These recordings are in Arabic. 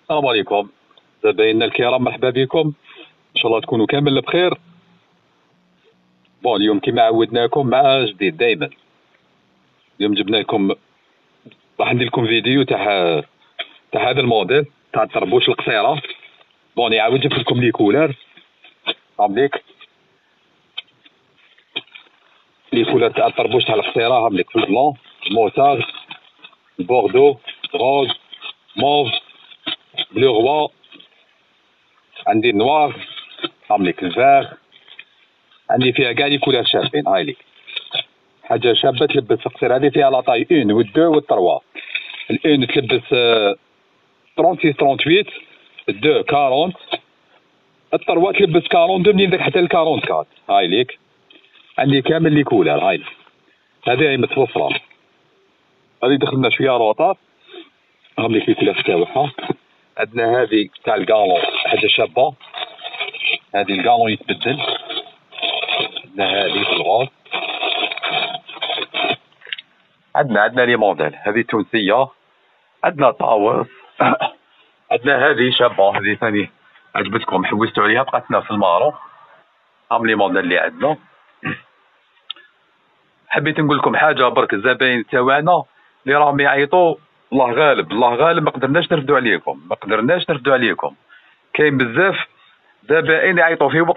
السلام عليكم زبايننا الكرام، مرحبا بكم. ان شاء الله تكونوا كامل بخير. اليوم كما عودناكم مع جديد دائما. اليوم جبنا لكم، راح ندير لكم فيديو تاع هذا الموديل تاع الطربوش القصيره. عاود جبت لكم لي كولار، هامليك لي كولار تاع الطربوش تاع القصيره، هامليك في البلون، الموتار، البوردو، روز، موف، بلو غوا، عندي النوار، هامليك الفار، عندي فيها كاع لي كولار شابين. هاي ليك حاجه شابه تلبس القصير. هذه فيها لاطاي 1 و 2 و 3. الان تلبس 36 38، 2 40، الطروا تلبس 42 منين داك حتى ل 44. هاي ليك عندي كامل لي كولار. هاي هذه هي متوفره. هذه دخلنا شويه روطات، هم لي كولار تاعها. عندنا هذه تاع الكالون، حاجه شابه. هذه الكالون يتبدل. عندنا هذه في الغوص. عندنا لي موديل، هذه تونسيه. عندنا طاووس. عندنا هذه شابه، هذه ثاني عجبتكم، حوستوا عليها، بقات لنا في المارو. هم لي موديل اللي عندنا. حبيت نقول لكم حاجه برك، الزباين تاعنا اللي راهم يعيطوا، الله غالب الله غالب، ما قدرناش نرفدوا عليكم. كاين بزاف زبائن يعيطوا في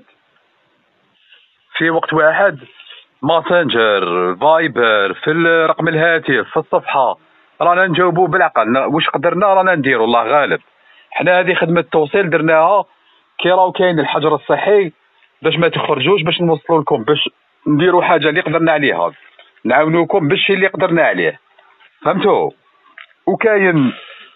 وقت واحد، ماسنجر، فايبر، في رقم الهاتف، في الصفحه، رانا نجاوبوا بالعقل. واش قدرنا رانا نديروا، الله غالب. حنا هذه خدمه توصيل درناها كي راهو كاين الحجر الصحي، باش ما تخرجوش، باش نوصلوا لكم، باش نديروا حاجه اللي قدرنا عليها، نعاونوكم بالشيء اللي قدرنا عليه. فهمتوا؟ وكاين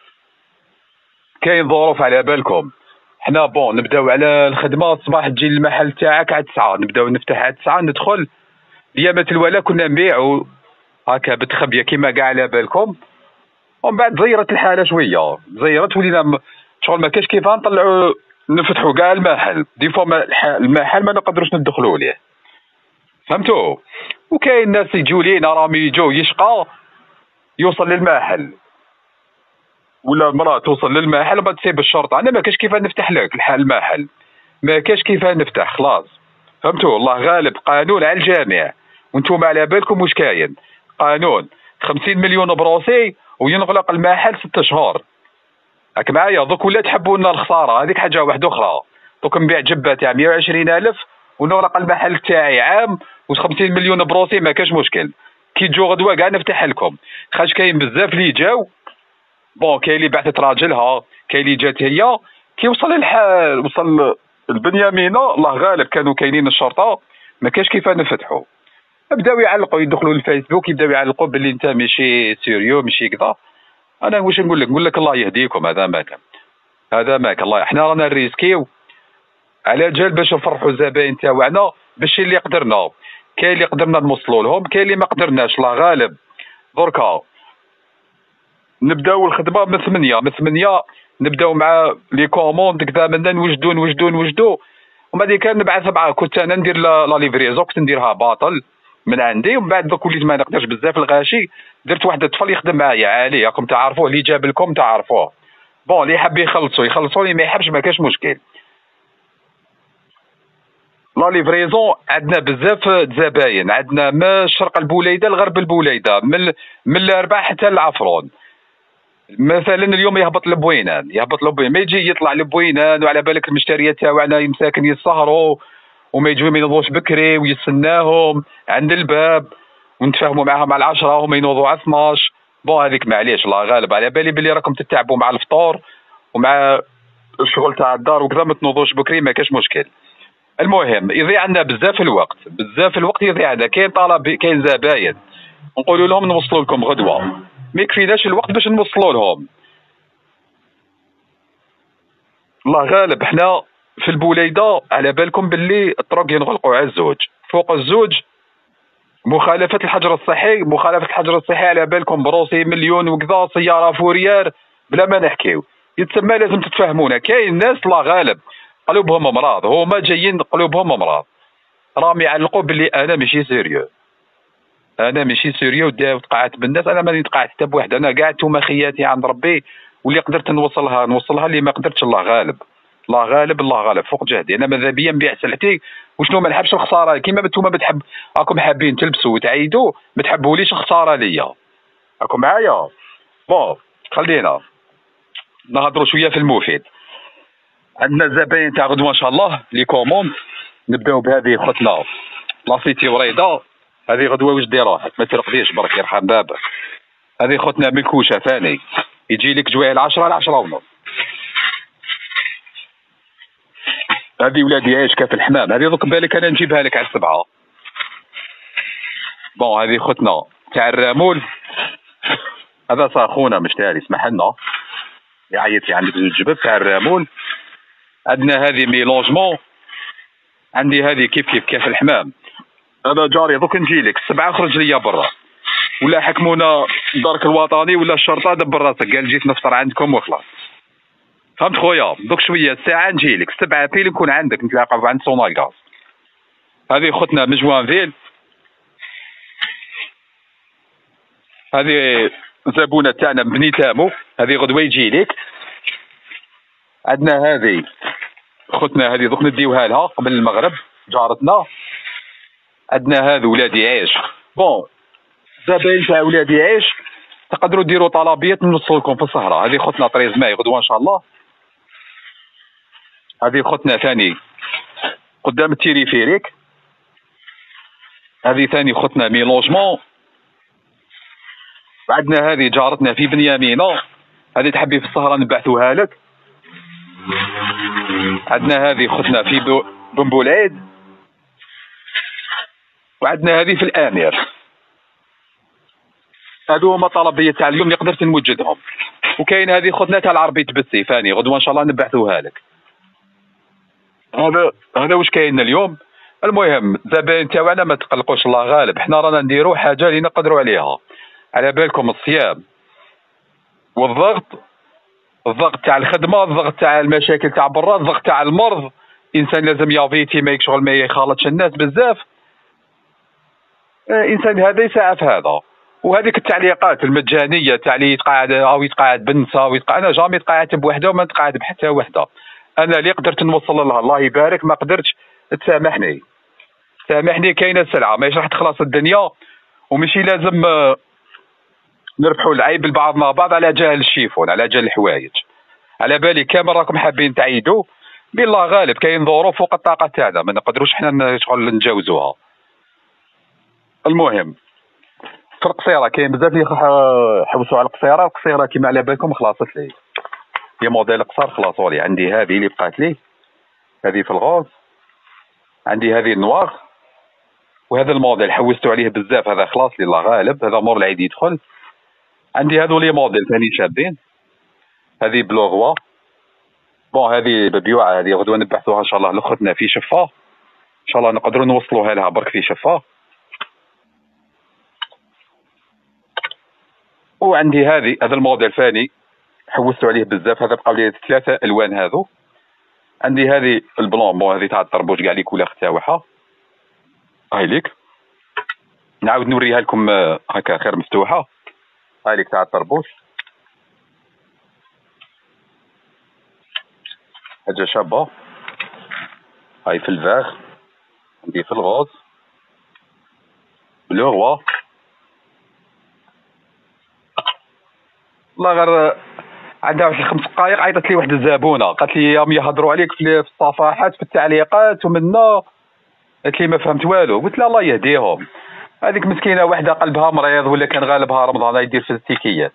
ظروف على بالكم. حنا نبداو على الخدمه الصباح، تجي المحل تاعك على 9، نبداو نفتح على 9، ندخل. ايامات الولا كنا نبيعوا هكا بتخبيه كيما كاع على بالكم. ومن بعد زيرت الحاله شويه، ولينا شغل ما كاش كيف نطلعوا نفتحوا كاع المحل. دي فوا المحل ما نقدروش ندخلوا ليه. فهمتوا؟ وكاين ناس يجوا لينا، راهم يجوا يشقى يوصل للمحل، ولا المراه توصل للمحل وما تسيب الشرطه. انا ما كاش كيف نفتح لك المحل، ما كاش كيف نفتح، خلاص. فهمتوا؟ الله غالب. قانون على الجميع، وانتم على بالكم واش كاين. قانون 50 مليون بروسي وينغلق المحل 6 شهور. راك معايا؟ دوك ولا تحبوا لنا الخساره، هذيك حاجه واحده اخرى. دوك نبيع جبه تاع 120,000 ونغلق المحل تاعي عام، و50 مليون بروسي ما كاش مشكل. كي تجو غدوه كاع نفتح لكم. خاش كاين بزاف اللي جاو، كاين اللي بعثت راجلها، كاين اللي جات هي. كي وصل الحال، وصل البنيامينه، الله غالب كانوا كاينين الشرطه، ما كاش كيف نفتحوا. بداو يعلقوا، يدخلوا للفيسبوك، يبداو يعلقوا باللي انت ماشي سيريو، ماشي كذا. انا واش نقول لك الله يهديكم. هذا ماك الله. احنا رانا نريسكيو على جال باش نفرحوا الزباين تاعنا بالشيء اللي قدرنا. كاين اللي قدرنا نوصلوا لهم، كاين اللي ما قدرناش، الله غالب. دركا نبداو الخدمه من 8 نبداو مع لي كوموند كذا، منا نوجدوا. ومن بعد كان نبعث معاه. كنت انا ندير لا ليفريزون، كنت نديرها باطل من عندي. ومن بعد دوك وليت ما نقدرش بزاف الغاشي، درت واحد الطفل يخدم معايا عالي، راكم تعرفوه، اللي جاب لكم تعرفوه. اللي حاب يخلصوا، اللي ما يحبش ما كاش مشكل. لا ليفريزون عندنا بزاف زباين، عندنا من شرق البوليده لغرب البوليده، من الاربعاء حتى العفرون. مثلا اليوم يهبط لبوينان، ما يجي يطلع لبوينان، وعلى بالك المشتريات تاعنا مساكن يسهروا وما يجوا ما ينوضوش بكري، ويستناهم عند الباب، ونتفاهموا معاهم على 10 وما ينوضوا على 12. هذيك معليش، الله غالب. على بالي بلي راكم تتعبوا مع الفطور ومع الشغل تاع الدار وكذا، ما تنوضوش بكري ما كاش مشكل. المهم يضيع عندنا بزاف الوقت يضيع عندنا. كاين طلب، كاين زباين نقولوا لهم نوصلوا لكم غدوه، ما يكفيناش الوقت باش نوصلوا لهم. الله غالب. حنا في البوليده على بالكم باللي الطرق ينغلقوا على الزوج، فوق الزوج مخالفه الحجر الصحي على بالكم بروسي مليون وكذا، سياره فوريار بلا ما نحكيو. يتسمى لازم تتفاهمونا. كاين ناس الله غالب قلوبهم امراض، هما جايين قلوبهم امراض، راهم يعلقوا باللي انا ماشي سيريو، وتقعدت بالناس. انا ماني تقعدت حتى بواحد، انا كاع نتوما خياتي عند ربي، واللي قدرت نوصلها، اللي ما قدرتش الله غالب. الله غالب، الله غالب فوق جهدي. انا ماذا بيا نبيع سلعتي وشنو ما نحبش الخساره، كيما نتوما بتحب راكم حابين تلبسوا وتعيدوا، ما تحبوليش الخساره ليا. راكم معايا؟ بون خلينا نهضروا شويه في المفيد. عندنا زباين تاع غدوه ان شاء الله لي كوموند. نبداو بهذه خوتنا لاسيتي وريضه. هذه غدوه واش دير روحك ما ترقديش برك يرحم بابك. هذه خوتنا ملكوشه ثاني يجي لك جوايل 10 ل 10 ونص. هذه ولادي عايش كاف الحمام. هذه دوك بالك انا نجيبها لك على 7. بون هذه خوتنا تاع الرامول. هذا صار خونا مشتاري اسمح لنا يعيط عندك زوج جبب تاع الرامول. عندنا هذه ميلونجمون. عندي هذه كيف كاف الحمام. هذا جاري دوك نجي لك 7 خرج ليا برا، ولا حكمونا الدرك الوطني ولا الشرطه دبر راسك قال جيت نفطر عندكم وخلاص. فهمت خويا؟ دوك شويه الساعه نجي لك 7 بيل نكون عندك نتلاقاو عند سوناغاز. هذه خوتنا من جوانفيل. هذه زبونه تاعنا من بني تامو. هذه غدوه يجي لك. عندنا هذه خوتنا هذه دوك نديوها لها قبل المغرب جارتنا. عندنا هذا ولادي عيش. بون زباين تاع ولادي عيش تقدروا ديروا طلبيات نوصلكم في السهره. هذه خوتنا 13 ماي غدوه ان شاء الله. هذه خوتنا ثاني قدام التيريفيريك. هذه ثاني خوتنا ميلونجمون. عندنا هذه جارتنا في بنيامينه. هذه تحبي في السهره نبعثوها لك. عندنا هذه خوتنا في بنبولعيد. وعندنا هذه في الامير. هادو هما طلبيات تاع اليوم اللي قدرت نوجدهم. وكاين هذه خوتنا تاع العربي تبسي ثاني غدوه ان شاء الله نبعثوها لك. هذا واش كاين اليوم. المهم زباين تاعنا ما تقلقوش الله غالب. حنا رانا نديروا حاجه اللي نقدروا عليها. على بالكم الصيام الضغط تاع الخدمه، الضغط تاع المشاكل تاع برا، الضغط تاع المرض. انسان لازم يافيتي ما شغل ما يخالطش الناس بزاف. انسان هذا يسعى في هذا. وهذيك التعليقات المجانيه تاع اللي يتقاعد او يتقاعد بنسا او يتقاعد، انا جامي تقاعدت بوحده وما نتقاعد بحتى وحده. انا اللي قدرت نوصل لها الله يبارك، ما قدرتش تسامحني. كاينه سلعه ماشي راح تخلص الدنيا، ومشي لازم نربحوا العيب لبعضنا بعض على جهل الشيفون، على جهل الحوايج. على بالي كامل راكم حابين تعيدوا بالله غالب. كاين ظروف فوق الطاقه تاعنا ما نقدروش حنا شغل نتجاوزوها. المهم في القصيره كاين بزاف اللي حوسوا على القصيره. القصيره كيما على بالكم خلاصت لي. هي موديل قصار خلاصوا لي. عندي هذه اللي بقات لي، هذه في الغوز. عندي هذه النوار. وهذا الموديل حوستوا عليه بزاف، هذا خلاص لي الله غالب. هذا مور العيد يدخل. عندي هذو لي موديل ثاني شابين. هذه بلوغوا. بون هذه ببيوعه. هذه غدوه نبحثوها ان شاء الله لخوتنا في شفاه. ان شاء الله نقدروا نوصلوها لها برك في شفاه. وعندي هذا الموديل ثاني حوستوا عليه بزاف. هذا بقاو لي 3 الوان هذو. عندي هذه البلون. بون هذه تاع الطربوش كاع لي كولور تاعها. هاي ليك نعاود نوريها لكم هكا خير مفتوحه. هاي ليك تاع الطربوش حاجه شابه. هاي في الفاغ. عندي في الغوز بلو روا. والله غير عندها واحد 5 دقائق عيطت لي واحد الزبونه قالت لي يوم يهضروا عليك في الصفحات في التعليقات ومنا. قالت لي ما فهمت والو. قلت لها الله يهديهم. هذيك مسكينه واحده قلبها مريض ولا كان غالبها رمضان يدير في التيكيات.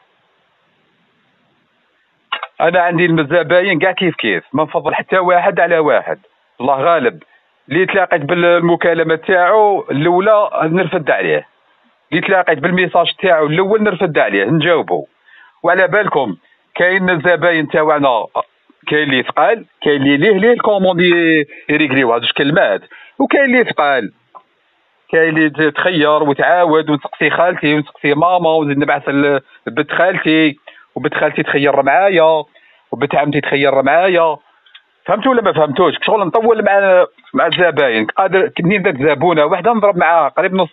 انا عندي الزباين كاع كيف ما نفضل حتى واحد على واحد. الله غالب اللي تلاقيت بالمكالمه تاعو الاولى نرفد عليه، اللي تلاقيت بالميساج تاعو الاول نرفد عليه نجاوبه. وعلى بالكم كاين الزباين تاعنا كاين اللي ثقال، كاين اللي ليه الكوموند يريغليو هاد كلمات، وكاين اللي ثقال، كاين اللي تخير وتعاود ونسقسي خالتي ونسقسي ماما ونزيد نبعث لبنت خالتي وبنت خالتي تخير معايا وبنت عمتي تخير معايا. فهمتوا ولا ما فهمتوش؟ شغل نطول مع الزباين. قادر كني ذاك زبونه واحده نضرب معاها قريب نص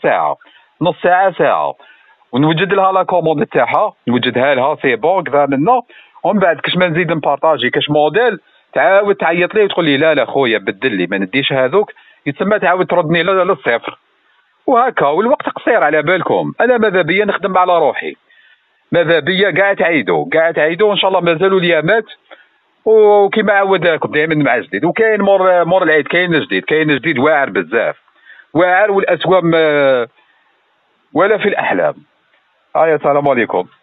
ساعه ساعه ونوجد لها لا كوموند تاعها، نوجدها لها سي بون كذا منا ومن بعد كاش ما نزيد نبارطاجي كاش موديل تعاود تعيط لي وتقول لي لا خويا بدل لي ما نديش هذوك، يتسمى تعاود تردني للصفر. وهكا والوقت قصير على بالكم. انا ماذا بيا نخدم على روحي، ماذا بيا كاع تعيدوا ان شاء الله مازالوا اليامات. وكما عودناكم دائما مع جديد، وكاين مور العيد كاين جديد واعر بزاف، واعر والاسوام ولا في الاحلام. السلام عليكم.